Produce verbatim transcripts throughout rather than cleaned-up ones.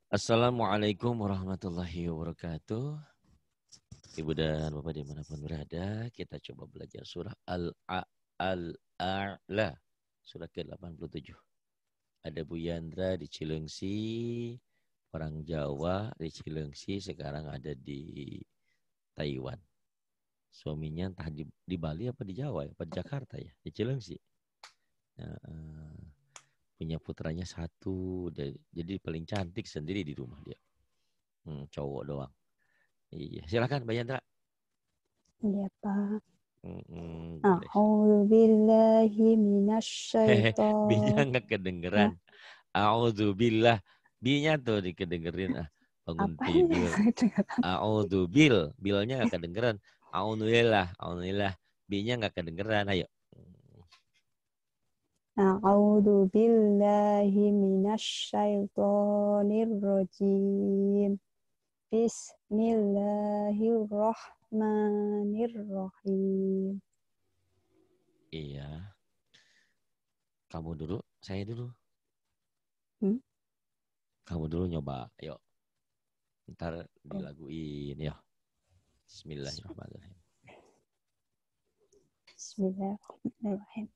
Assalamualaikum warahmatullahi wabarakatuh. Ibu dan Bapak dimanapun berada, kita coba belajar surah Al-A'la, surah ke delapan puluh tujuh. Ada Bu Yandra di Cilengsi, orang Jawa di Cilengsi, sekarang ada di Taiwan. Suaminya entah di, di Bali apa di Jawa, apa di Jakarta ya, di Cilengsi. Nah, uh, punya putranya satu, jadi paling cantik sendiri di rumah dia. Hmm, cowok doang. Iya, silakan Mbak Yandra. Iya, Pak. Mm-mm, boleh. A'udzu billahi Hehe, minasyaiton. B-nya nggak kedengeran. A'udzubillah. B-nya tuh dikedengerin. Ah, bangun Apa ini? tidur. A'udzubil. Bil-nya nggak kedengeran. A'udzubillah. A'udzubillah. B-nya nggak kedengeran. Ayo. A'udzu billahi minasyaitonir rajim. Bismillahirrahmanirrahim. Iya. Kamu dulu. Saya dulu. Hmm? Kamu dulu nyoba. Ayo. Ntar Oh. dilaguin. Ya. Bismillahirrahmanirrahim. Bismillahirrahmanirrahim.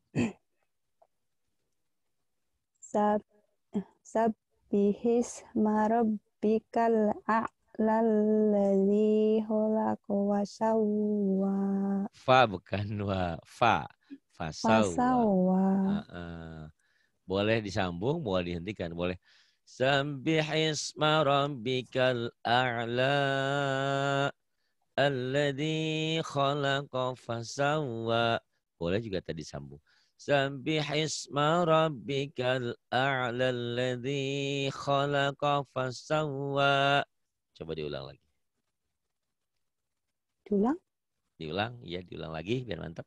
Sab Sabbihis marabbikal a'lallazi khalaqa wa sawwa. Fa bukan wa. Fa. Fasawwa. Fasawwa. Uh-uh. Boleh disambung, boleh dihentikan, boleh. Sabbihisma rabbikal a'la alladzi khalaqa fasawwa. Boleh juga tadi sambung. Sabbihisma rabbikal a'la alladzi khalaqa fasawwa. Coba diulang lagi. Diulang. Diulang, iya diulang lagi biar mantap.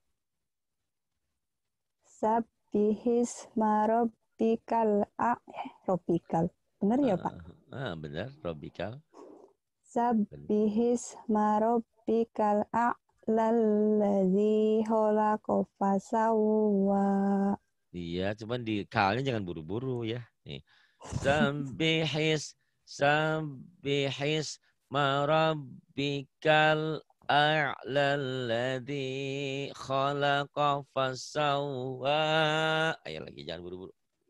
Sabbihis marabbikal a eh, rabbikal. Benar ya, Pak? Ah, benar, rabbikal. Sabbihis marabbikal a'lallazi khalaqa fasawwa. Iya, cuman di kalnya jangan buru-buru ya. Nih. Sabbihis, sabbihis marabbikal a'lalladzi khalaqa fasawwa. Ayo lagi, jangan buru-buru.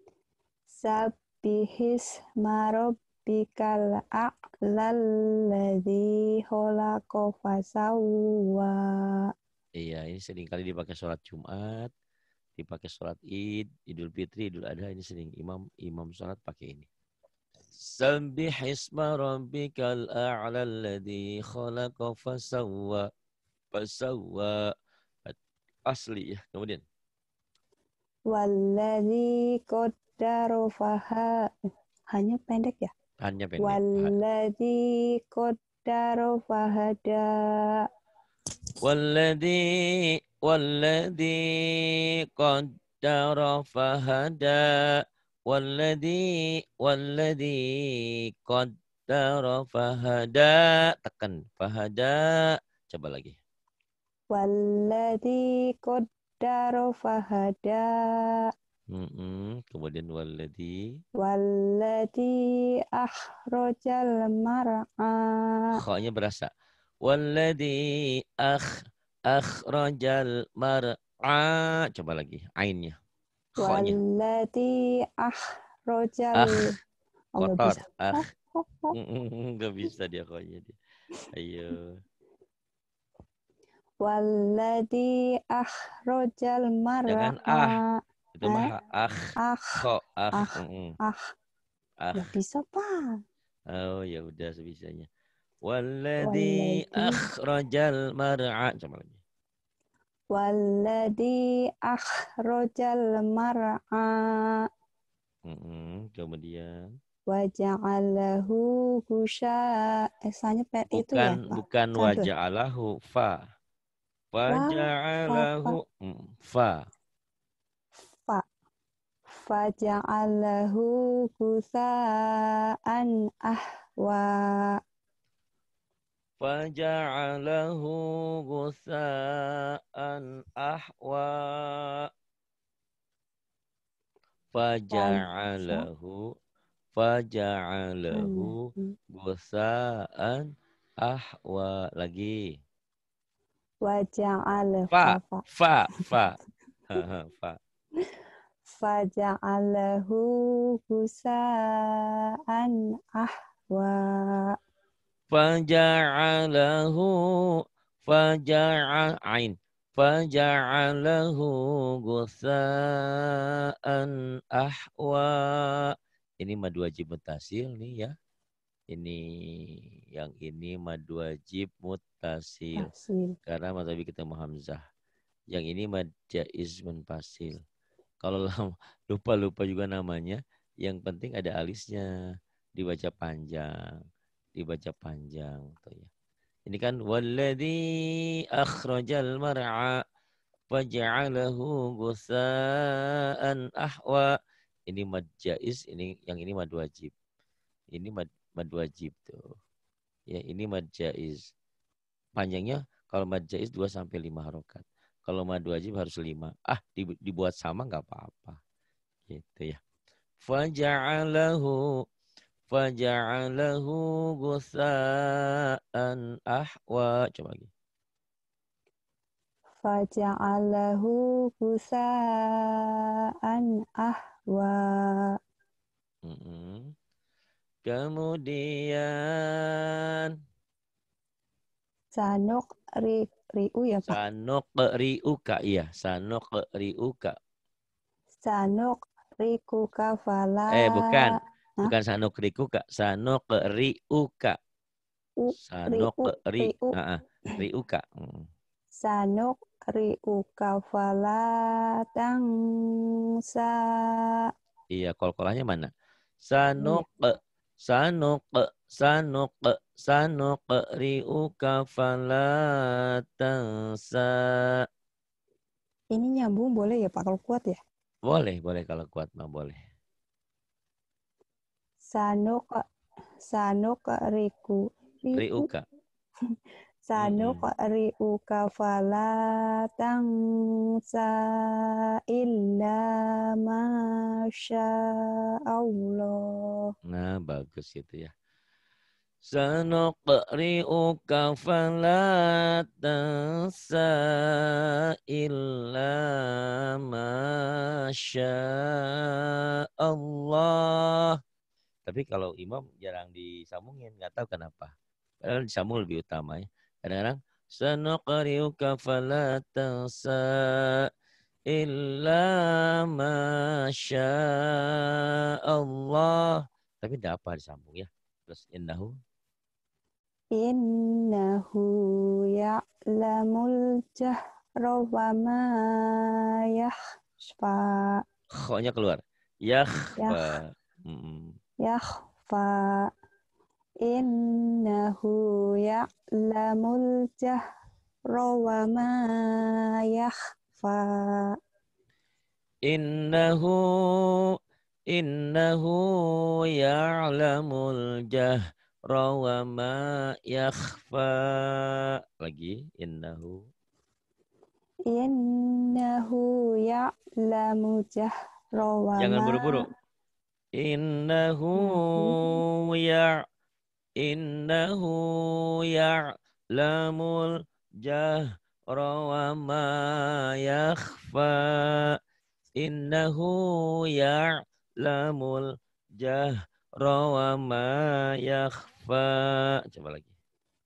Sabbihis marabbikal a'lallazi khalaqa fasawwa. Iya, ini sering kali dipakai sholat Jumat, dipakai sholat Id, Idul Fitri, Idul Adha, ini sering imam imam sholat pakai ini. Sabbihisma rabbikal a'la alladzi khalaqa fasawwa. Fasawwa. Asli ya. Kemudian. Walladzi qaddara faha. Hanya pendek ya? Hanya pendek. Walladzi qaddara fahada. Walladzi walladzi qaddara fahada. Walladzi walladzi qaddara fahada. Tekan fahada. Coba lagi. Walladzi qaddara fahada. Mm-mm. Kemudian walladzi. Walladzi akhrajal mar'a. Kha-nya berasa. Walladzi akh akhrajal mar'a. Coba lagi ainnya. Kha-nya. Walladzi akhrajal. Akh Oh, nggak kotor. bisa. Akh. Enggak bisa dia kha-nya dia. Ayo. Walladzi akhrajal Jangan mar'a. ah. Itu Eh? mah akh. Ah, Kha akh. ah, ah. Akh. Nggak bisa, Pak. Oh ya udah sebisanya. Walladzi Walladzi akhrajal mar'a. Coba lagi. Walladzi akhrajal mar'a. Mm-mm. Kemudian. Waja'alahu husya. Esanya pet itu Bukan ya, Pak. bukan Santun. waja'alahu fa. Wah, apa? Waja'alahu mm, fa. Fa. Faja'alahu gusa'an ahwa. Faja'alahu gusa'an ahwa. Faja. Faja'alahu Faja'alahu gusaan ahwa. Lagi. Waja'alahu Fa, fa. fa, fa. Fa. Faja'alahu gusaan ahwa. Faja'alahu faja'ain. Faja'alahu gusaan ahwa. Ini mad wajib mutasil nih ya. Ini yang ini mad wajib mutasil. Tasil. Karena mazhabi ketemu hamzah. Yang ini mad jaiz munfasil. Kalau lupa-lupa juga namanya, yang penting ada alisnya, dibaca panjang, dibaca panjang tuh ya. Ini kan walladzi akhrajal mar'a faj'alahu gusaan ahwa. Ini mad jaiz, ini yang ini mad wajib. Ini mad, mad wajib tuh. Ya, ini mad jaiz. Panjangnya kalau mad jaiz dua sampai lima harokat. Kalau mad wajib harus lima. Ah, dibuat sama enggak apa-apa. Gitu ya. Faja'alahu faja'alahu gusaan ahwa. Coba lagi. Faja'alahu gusaan ahwa. Mm-hmm. Kemudian Sanuk ri, riu ya Pak? Sanuk riuka, iya. Sanuk riuka. Sanuk rikuka fala. Eh, bukan. Hah? Bukan sanuk rikuka. Sanuk riuka. U, Sanuk riu, ri, riu. uh, riuka. Hmm. Sanuk riuka fala tangsa. Iya, kol-kolahnya mana? Sanuk, sanuk, sanuk, sanuk riuka fala tansa. Ini nyambung boleh ya Pak kalau kuat ya? Boleh, boleh kalau kuat mah boleh. Sanuk, sanuk riku, riu. Riuka. Sanuk riuka fala tangsa illa masya Allah. Nah, bagus itu ya. Sanuqri'uka fala tansa illa masya Allah. Tapi kalau imam jarang disambungin, nggak tahu kenapa. Padahal disambung lebih utama ya. Kadang-kadang sanuqri'uka fala tansa illa masya Allah. Tapi tidak apa disambung ya. Terus innahu Innahu ya'lamul jahra wa ma yakhfa. Kho-nya keluar. Yakhfa. Hmm. Yakhfa. Innahu ya'lamul jahra wa ma yakhfa. Innahu innahu ya'lamul jahra wa ma yakhfa. Lagi innahu. Innahu ya'lamu jahra wa ma. Jangan buru-buru. Innahu ya innahu ya'lamul jahra wa ma yakhfa. Innahu ya'lamul jahra wa ma yakhfa. Coba lagi.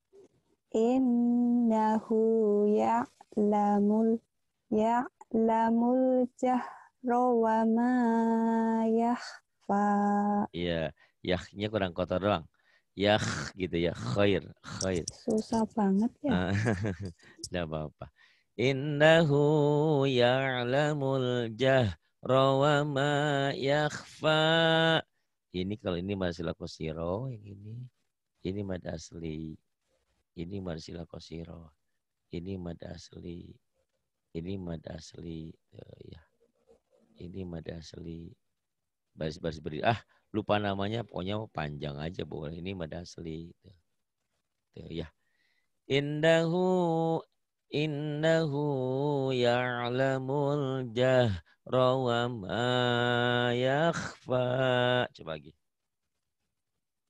Innahu ya'lamul ya'lamul jahra wa ma yakhfa. Iya, yahnya kurang kotor doang. Yah gitu ya, khair, khair. Susah banget ya. Tidak apa-apa. Innahu ya'lamul jahra wa ma yakhfa. Ini kalau ini marsilah qasiro, yang ini. Ini mad asli. Ini marsilah qasiro. Ini mad asli. Ini mad asli. Uh, ya. Ini mad asli. Baris-baris beri. Ah, lupa namanya, pokoknya panjang aja boleh. Ini mad asli. Tuh. Tuh, ya. Innahu innahu ya'lamul jahra wa ma yakhfa. Coba lagi.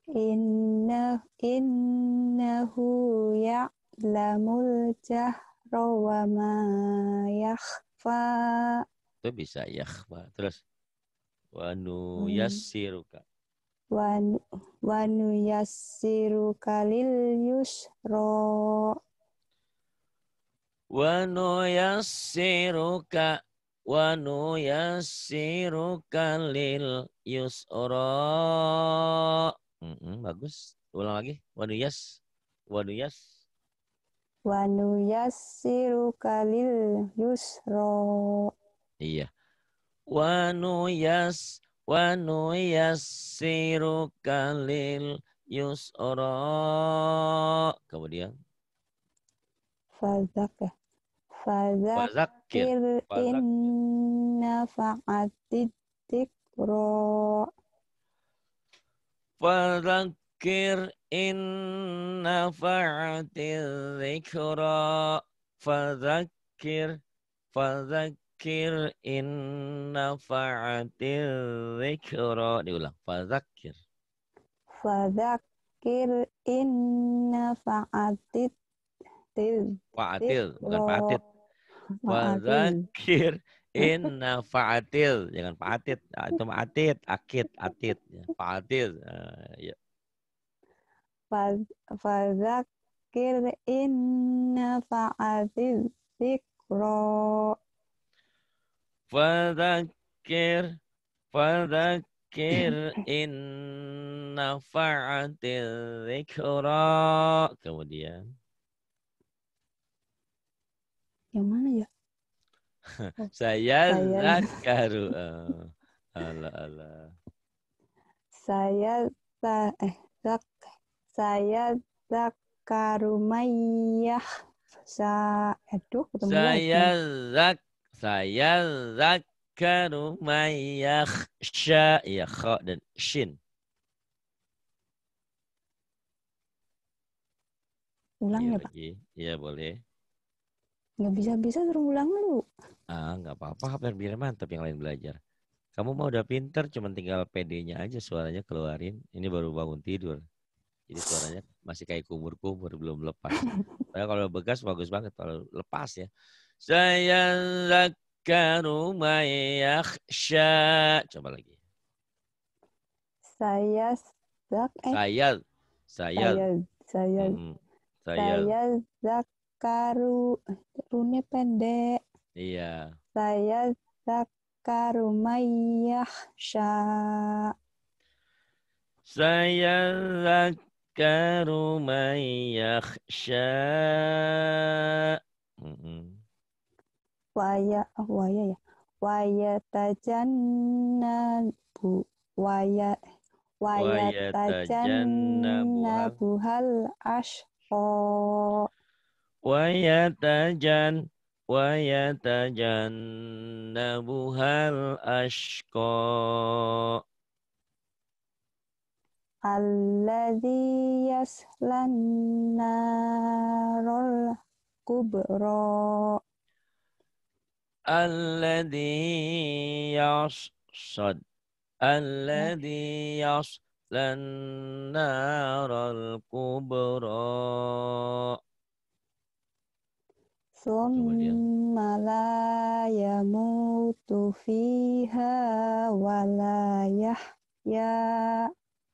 Inna innahu ya'lamul jahra wa ma yakhfa. Itu bisa yakhfa. Terus wa nu Hmm. yassiruka. Wa wa nuyassiruka lil yusra. Wa nu yassiruka wa nu yassiruka lil yusra. Mm-mm, bagus. Ulang lagi. Wa nu yas. Wa nu yas. Wa nuyassiruka lil yusra. Iya. Wa nu yas wa nu yassiruka lil yusra. Kemudian Fadzak ya. fadzakir. Fadzakir in Fadzakir. nafa'atid dzikra. Fadzakir in nafa'atil dzikra. Fadzakir fadzakir in nafa'atil dzikra. Diulang. Fadzakir. Fadzakir in nafa'atid Fa'atil, bukan dzikra. fa'atit. Ma'atil. Fadzakir in nafa'atil. Jangan fa'atit. Nah, itu ma'atit. Akit. Atit. Ya. Fa'atil. Uh, ya. Fadzakir in nafa'atid dzikra. Fadzakir. Fadzakir in nafa'atil dzikra. Kemudian. Yang mana ya? Oh, Saya saya zakaru. Uh, Allah Allah. saya ta, eh zak saya zakarumayyah sa aduh ketemu Saya lagi. zak saya zakaru may yakhsha, ya kha dan shin. Ulang Iya ya Pak. lagi. Iya boleh. Nggak bisa-bisa suruh ulang dulu. Ah, nggak apa-apa, biar biar mantap yang lain belajar. Kamu mau udah pinter, cuman tinggal pedenya aja suaranya keluarin. Ini baru bangun tidur. Jadi suaranya masih kayak kumur-kumur, belum lepas. Padahal kalau bekas bagus banget, kalau lepas ya. Saya zakaru may yakhsha. Coba lagi. Saya zak eh Saya, saya, saya saya mm, saya, saya zakaru rune pendek. iya. Saya zakarumayyah sya. Saya zakaru may yakhsha. Mm-mm. Waya waya ya. Waya tajannabu waya Wa waya yatajannabuhal tajannabuhal ashqa. wa yatajan wa yatajannabuhal ashqa. Alladzi yaslan narol kubra. Alladhi yasad Ya. Alladhi yaslan naral kubra. Kemudian Summa la yamutu fiha wa la yahya.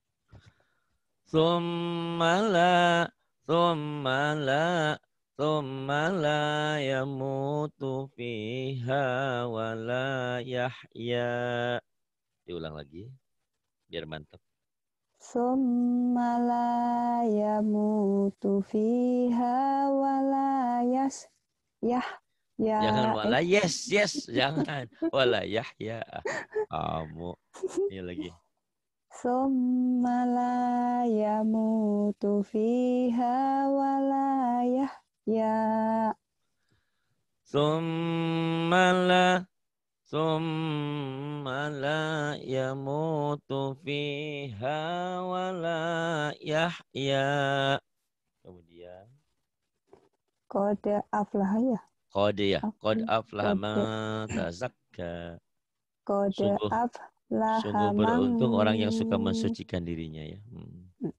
Thumma la Thumma la Thumma la yamutu fiha wa la yahya. Diulang lagi biar mantap. Summa la yamutu fiha wa la yas yah ya Jangan eh. wala yes yes jangan wala yahya. Kamu ini lagi. Summa la yamutu fiha wa la yahya. Thumma la Thumma la yamutu fiha wa la yahya. Kemudian Qad aflaha ya. qad ya qad Qad aflaha man tazakka. qad Sungguh aflaha sungguh man beruntung orang yang suka mensucikan dirinya ya. Hmm.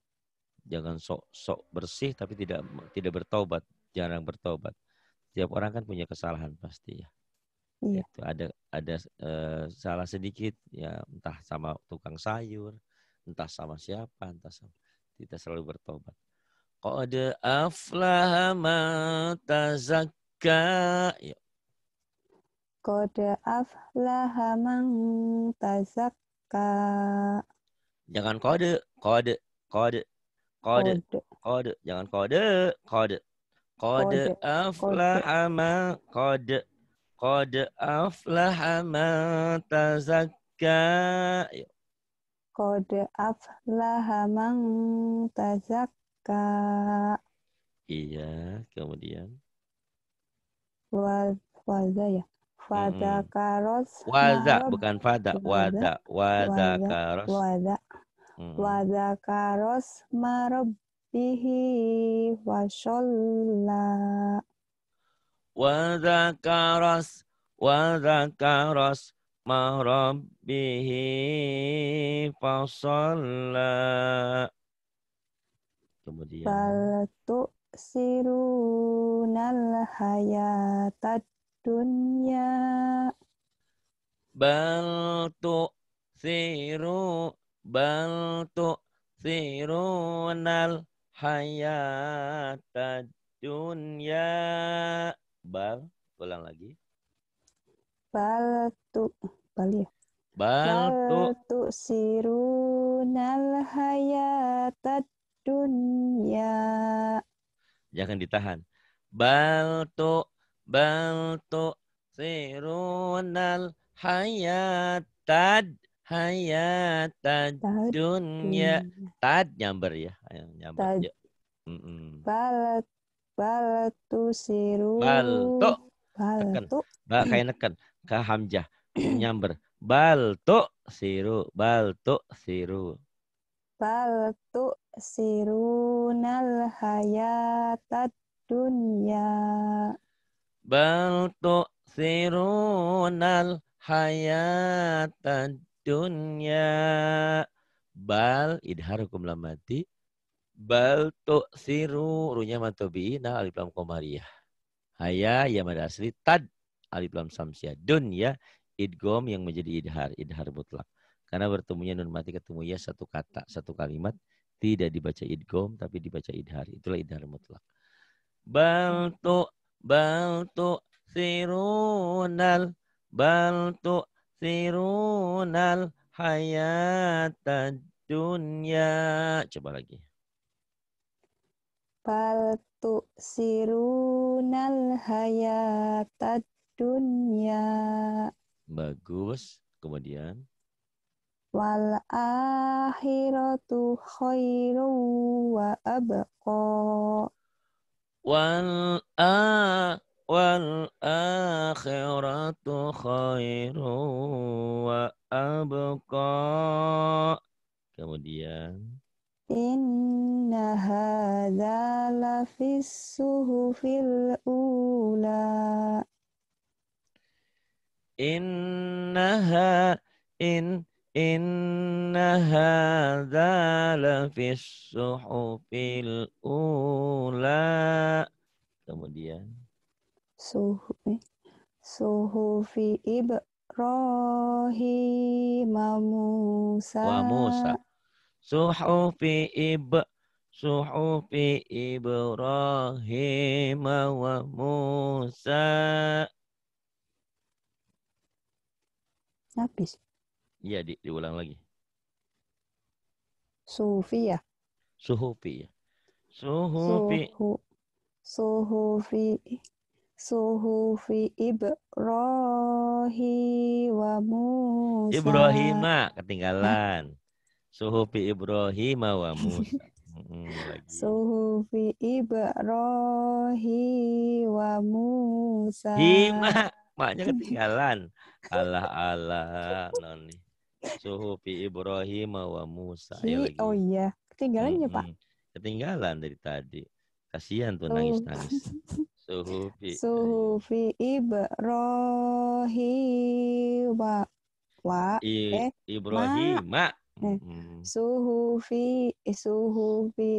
Jangan sok-sok bersih tapi tidak tidak bertobat, jarang bertobat. Tiap orang kan punya kesalahan pasti ya. Iya. Itu ada ada uh, salah sedikit ya, entah sama tukang sayur, entah sama siapa, entah sama, kita selalu bertobat. Qad aflaha man tazakka. Ya. Qad aflaha man tazakka. Jangan kode, kode, kode, kode, kode, jangan kode, kode. Qad aflaha man qad qad aflaha man tazakka. Qad aflaha man tazakka. Iya, kemudian Waza ya. Fadzakaros waza marob. bukan fada, waza, wadzakaros. Waza. Wadzakaros marabbihi washolla. Wadzakaros, wadzakaros marabbihi fasalla. Kemudian Bal tu'sirunal hayatad dunya. Bal tu'siru bal tu'sirunal hayatad dunya. Bal, ulang lagi. Bal tu bal ya. Bal tu tu'sirunal hayatad dunya. Jangan ditahan. Bal tu bal tu sirunal hayatad hayatad dunya. Tad nyamber ya, nyamber. Ya. Mm -mm. Bal bal tu siru. Bal tu Bal tu. Ba kayak neken ke hamzah nyamber. Bal tu siru, bal tu siru. Bal tu sirunal hayatad dunya. Bal tu sirunal hayatad dunya. Bal idhar hukum lam mati. Bal tu siru runya matobiina alif lam qamariyah. Haya ya mad asli tad alif lam samsiah. Dunya idgom yang menjadi idhar, idhar mutlak. Karena bertemunya nun mati ketemu ya satu kata, satu kalimat tidak dibaca idgom tapi dibaca idhar. Itulah idhar mutlak. Bal tu bal tu sirunal bal tu sirunal hayatad dunya. Coba lagi. Bal tu sirunal hayatad dunya. Bagus. Kemudian Wal akhiratu khairu wa abqa. Wal a wal akhiratu khairu wa abqa. Kemudian Inna hadza lafis suhufil ula. Innaha in Inna hadza lafis suhufil ula. Kemudian Suhufi Suhufi Ibrahim Musa. wa Musa. Suhufi ib Suhufi Ibrahim wa Musa. Habis. Iya, di, diulang lagi. Sufi ya. Suhufi ya. Suhufi. Suhu, suhufi Suhufi Ibrahim wa Musa. Ibrahima ketinggalan. Suhufi Ibrahim wa Musa. Hmm, lagi. Suhufi Ibrahim wa Musa. Hima, maknya ketinggalan. Allah Allah noni. Suhufi Ibrahim wa Musa. Ayo lagi. Oh iya, ketinggalan ya, Pak. Ketinggalan dari tadi. Kasihan tuh nangis-nangis. Suhufi. Suhufi Ibrahim wa wa I, eh Ibrahim ma. Eh, Mm-mm. Suhufi Suhufi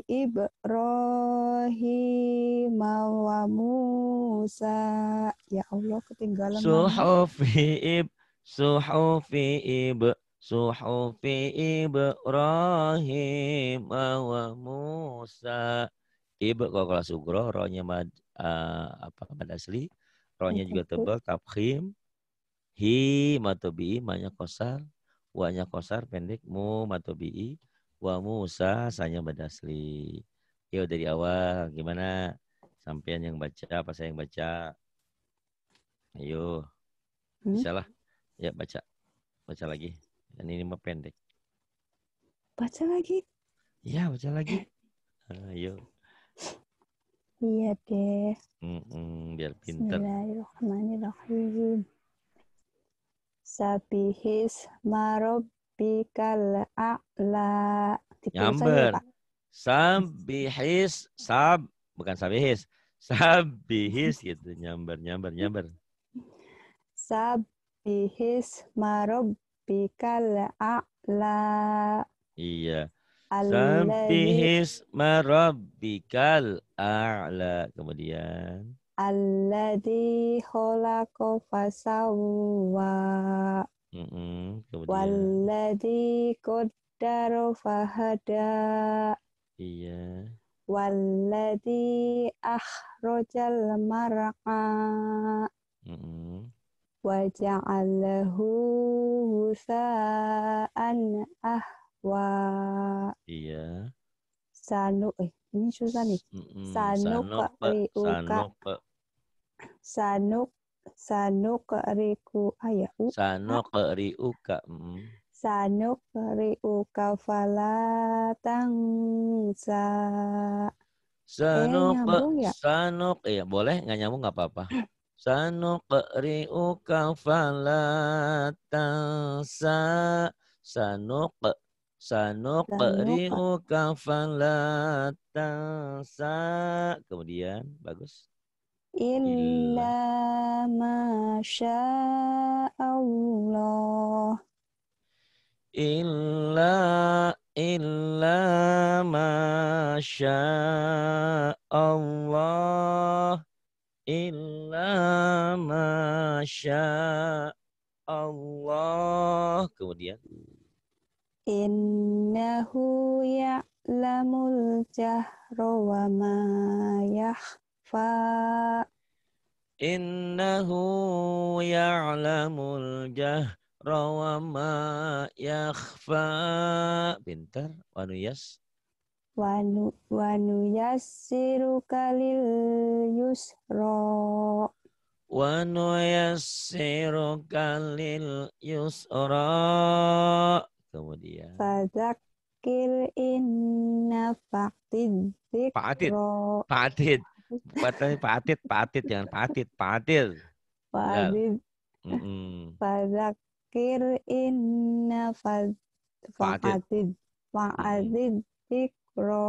Ibrahim wa Musa. Ya Allah, ketinggalan mana? Suhufi ib, suhufi ib, suhufi Ibrahim wa Musa. Ib kalau kelas ugro, rohnya mad, uh, apa mad asli, rohnya juga tebal, tafkhim. Hi matobi, manya kosar, wanya kosar pendek, mu matobi, wa Musa, sanya mad asli. Yuk dari awal, gimana? Sampean yang baca, apa saya yang baca? Ayo, Hmm? bisa lah. Ya baca, baca lagi. Dan ini mah pendek. Baca lagi. Ya baca lagi. Ayo. Iya deh. Mm-mm, biar pinter. Bismillahirrahmanirrahim. Sabihis marobbikal a'la. Dipeluk saja ya, Nyamber. Pak. Sabihis, sab, bukan sabihis. Sabihis gitu, nyamber, nyamber, nyamber. Sabihis marobbikal a'la. Iya. Alladzi Sabihis marabbikal a'la. Kemudian. alladzi khalaqa fasawwa. Mm-mm, kemudian. Walladzi qaddara fahada. Iya. Walladzi akhrajal mar'a. Mm-mm, Waja'alahu husa'an ahwa. iya. Sanu eh ini susah nih. Mm-mm, Sanuk sanok, riuka sanok, sanuk sanuk riku ayau sanok riuka. Mm. sanuk riuka falatangsa. Eh Sanok, nyambung ya? sanok, ya boleh nggak nyambung nggak apa-apa. Sanok riuka falatansa. Sanok, sanok Sanuk riuka falatansa. Kemudian bagus. Illa. illa masya Allah. Illa illa masya Allah illa masya Allah. Kemudian Innahu ya'lamul jahra wa ma yakhfa. innahu ya'lamul jahra wa ma yakhfa. Pintar. Wanuyas. Wanu wanu yassiruka lil yusra. Wa nuyassiruka lil yusra. Kemudian Fadzakir inna faqtid Pak Atit, dzikra. Pak Atit. Katanya Pak Atit, Pak Atit jangan Pak Atit, Pak Atit. Enggak. Fadzid Mm-mm. fadzakir inna fad Pak Atit. faqatid Mm-mm. fa'adzid dzikra.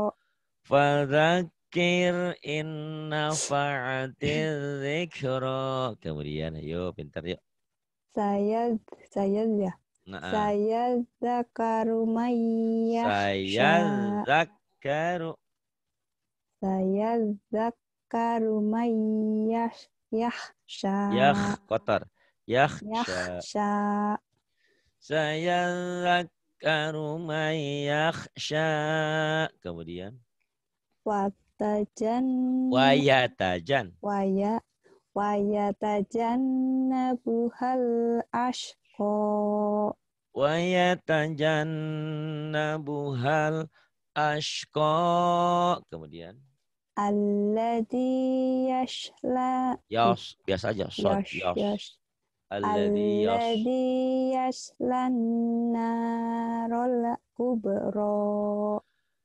Fadzakir inna fa'atil dzikra. Kemudian ayo pintar yuk. Saya saya ya. Nah, Saya zakaru saya mayyahsya. zakaru Saya zakaru mayyahsya. yah kotor. Yakhsha. Yahsya. Saya zakaru mayakhsha. Kemudian Watajan wayatajan. waya wayatajan nabuhal ashko. Wayatajan nabuhal ashqa. Kemudian Alladhi yashla eh, yos, biasa aja sod yash yos. yash Alladhi yos. Alladhi yashlan narol kubro.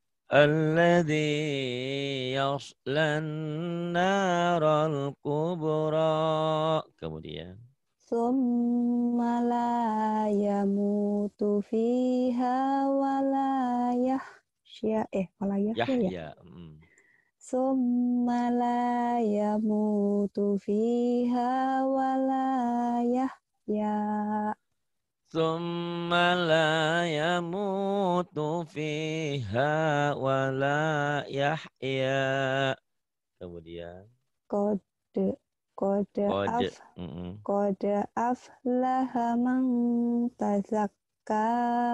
Alladhi yoslan naral kubra. Kemudian Summa la yamutu fiha wala yahsya eh wala yahya ya. Yahya. Mm. Summa la yamutu fiha wala yahya. Tsumma la yamutu fiha wa la yahya. Kemudian Kode kode kode. af Mm-mm. kode aflaha man tazakka.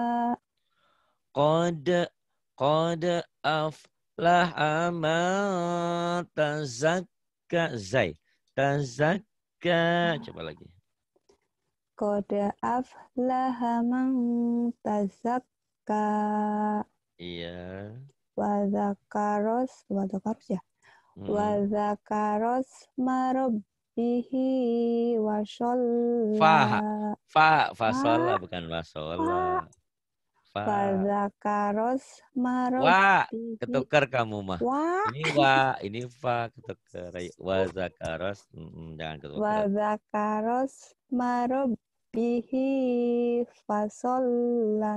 Qad qad aflaha man tazakka. Zai. Tazakka. Coba lagi. Kode aflaha man tazakka. Iya. Wadakaros wadakaros ya. Mm-mm. Wadakaros marabbihi washolla. Fa. Fa. Fasola Fa. bukan Fa. wasola. Fa. Wadakaros Wa. marabbihi. Ketukar kamu mah. Wa. Ini wa. Ini fa. Ketukar. Wa zakaros. Mm-mm, jangan ketukar. Wadakaros marabbihi fasolla.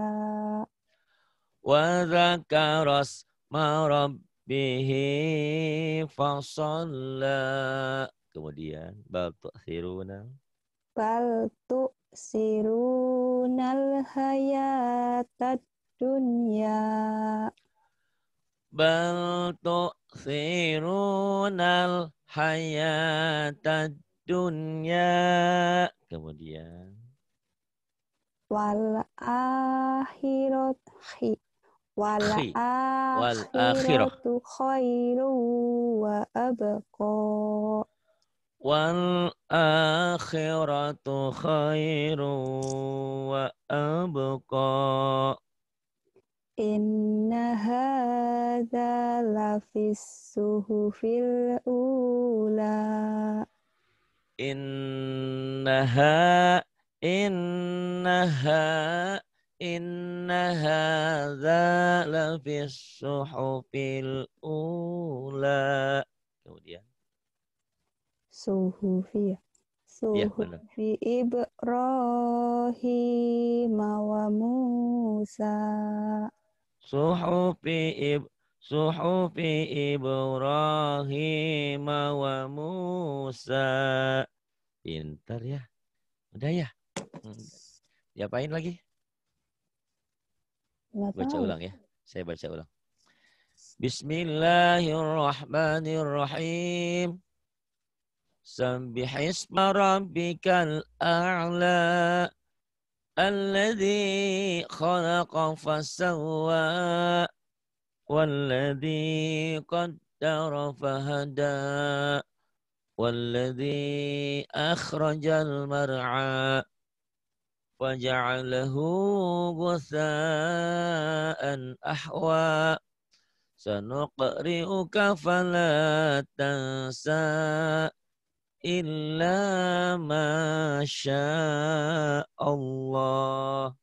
Wa zakaros marabbihi fasalla. Kemudian bal tu'thiruna. Bal tu'sirunal hayatad dunya. Bal tu'thirunal hayatad dunya. Kemudian Wal akhirat wal khi wal akhirah. akhiratu khairu wa abqa. Wal akhiratu khairu wa abqa. Inna hadza lafis suhufil ula. Innaha innaha inna hadza lafis suhufil ula. Kemudian Suhufi ya. ya benar. Suhufi Ibrahim wa Musa. Suhufi ib Suhufi Ibrahim wa Musa. Pintar ya. Udah ya. Hmm. Diapain lagi? Nggak Baca tahu. ulang ya. Saya baca ulang. Bismillahirrahmanirrahim. Sabbihisma rabbikal a'la. Alladhi khalaqa fasawwa. Walladhi qaddara fahada. Walladhi akhrajal mar'a. Faja'alahu ghutha'an ahwa. Sanuqri'uka fala tansa illa ma syaa Allah.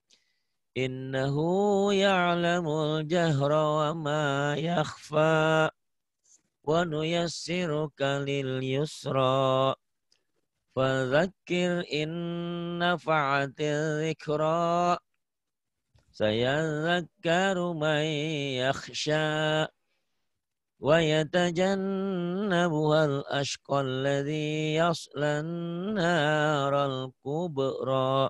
Innahu ya'lamul jahra wa ma yakhfa. Wa nuyassiruka lil yusra. Fadzakir in nafa'atil dzikra. Sayadzakkaru man yakhsha. Wa yatajannabuhal ashqa alladhi yaslan naral kubra.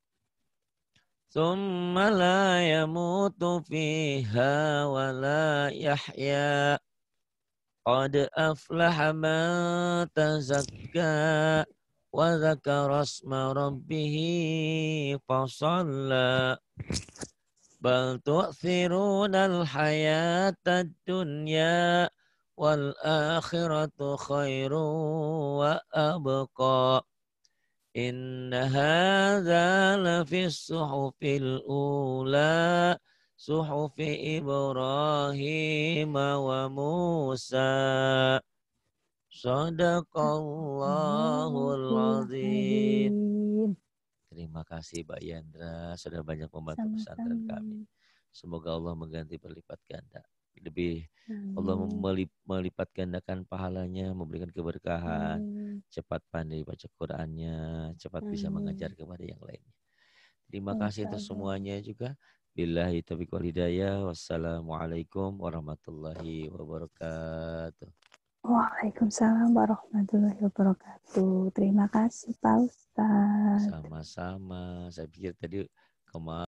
Thumma la yamutu fiha wa la yahya. Qad aflaha man tazakka. Wa dzakara asma rabbih fasalla. Bal tu'thirunal hayatad dunya wal akhiratu khairu wa abqa. Inna hadza lafis suhufil ula. Suhufi Ibrahim wa Musa. Sadaqallahul azim. Terima kasih Mbak Yandra sudah banyak membantu pesantren kami. Semoga Allah mengganti berlipat ganda. Lebih Allah melip, melipat gandakan pahalanya, memberikan keberkahan, Amin. Cepat pandai baca Qur'annya, cepat Amin. Bisa mengajar kepada yang lainnya. Terima kasih untuk semuanya juga. Billahi taufiq wal hidayah. Wassalamualaikum warahmatullahi wabarakatuh. Waalaikumsalam warahmatullahi wabarakatuh. Terima kasih Pak Ustadz. Sama-sama. Saya pikir tadi kemarin